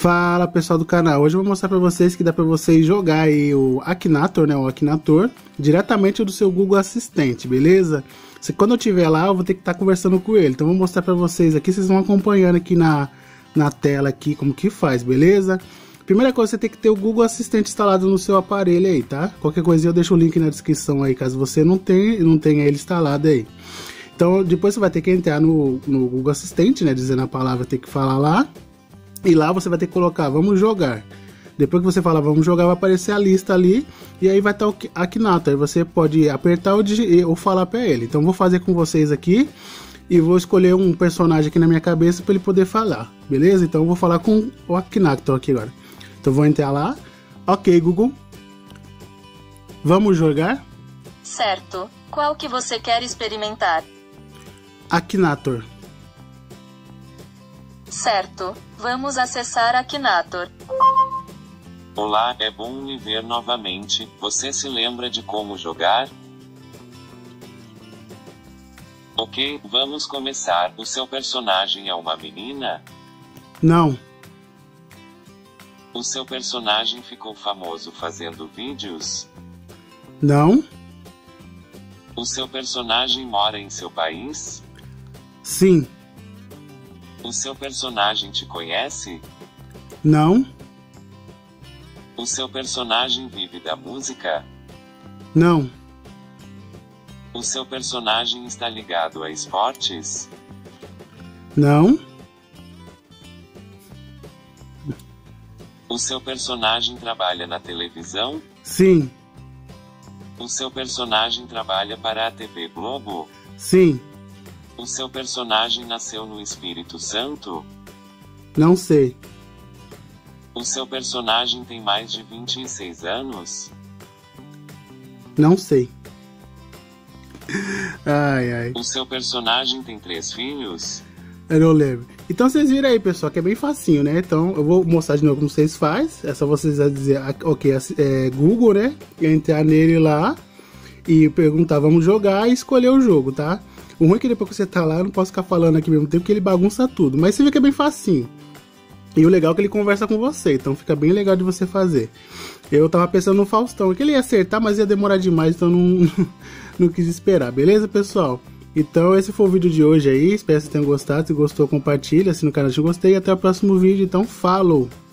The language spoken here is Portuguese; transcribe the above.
Fala pessoal do canal, hoje eu vou mostrar pra vocês que dá pra vocês jogar aí o Akinator, né, o Akinator, diretamente do seu Google Assistente, beleza? Quando eu estiver lá, eu vou ter que estar conversando com ele, então eu vou mostrar pra vocês aqui, vocês vão acompanhando aqui na tela aqui como que faz, beleza? Primeira coisa, você tem que ter o Google Assistente instalado no seu aparelho aí, tá? Qualquer coisinha eu deixo o link na descrição aí, caso você não tenha ele instalado aí. Então depois você vai ter que entrar no Google Assistente, né, dizendo a palavra, tem que falar lá. E lá você vai ter que colocar, vamos jogar. Depois que você falar, vamos jogar, vai aparecer a lista ali. E aí vai estar o Akinator. Aí você pode apertar ou falar para ele. Então vou fazer com vocês aqui. E vou escolher um personagem aqui na minha cabeça para ele poder falar. Beleza? Então eu vou falar com o Akinator aqui agora. Então vou entrar lá. Ok, Google. Vamos jogar? Certo. Qual que você quer experimentar? Akinator. Certo. Vamos acessar Akinator. Olá, é bom me ver novamente. Você se lembra de como jogar? Ok, vamos começar. O seu personagem é uma menina? Não. O seu personagem ficou famoso fazendo vídeos? Não. O seu personagem mora em seu país? Sim. O seu personagem te conhece? Não. O seu personagem vive da música? Não. O seu personagem está ligado a esportes? Não. O seu personagem trabalha na televisão? Sim. O seu personagem trabalha para a TV Globo? Sim. O seu personagem nasceu no Espírito Santo? Não sei. O seu personagem tem mais de 26 anos? Não sei. Ai, ai. O seu personagem tem 3 filhos? Eu não lembro. Então vocês viram aí, pessoal, que é bem facinho, né? Então eu vou mostrar de novo como vocês fazem. É só vocês dizer, ok, Google, né? Entrar nele lá e perguntar, vamos jogar e escolher o jogo, tá? O ruim é que depois que você tá lá, eu não posso ficar falando aqui ao mesmo tempo que ele bagunça tudo. Mas você vê que é bem facinho. E o legal é que ele conversa com você, então fica bem legal de você fazer. Eu tava pensando no Faustão, que ele ia acertar, mas ia demorar demais, então não quis esperar, beleza, pessoal? Então esse foi o vídeo de hoje aí, espero que vocês tenham gostado. Se gostou, compartilha, assina o canal se gostei e até o próximo vídeo, então falou!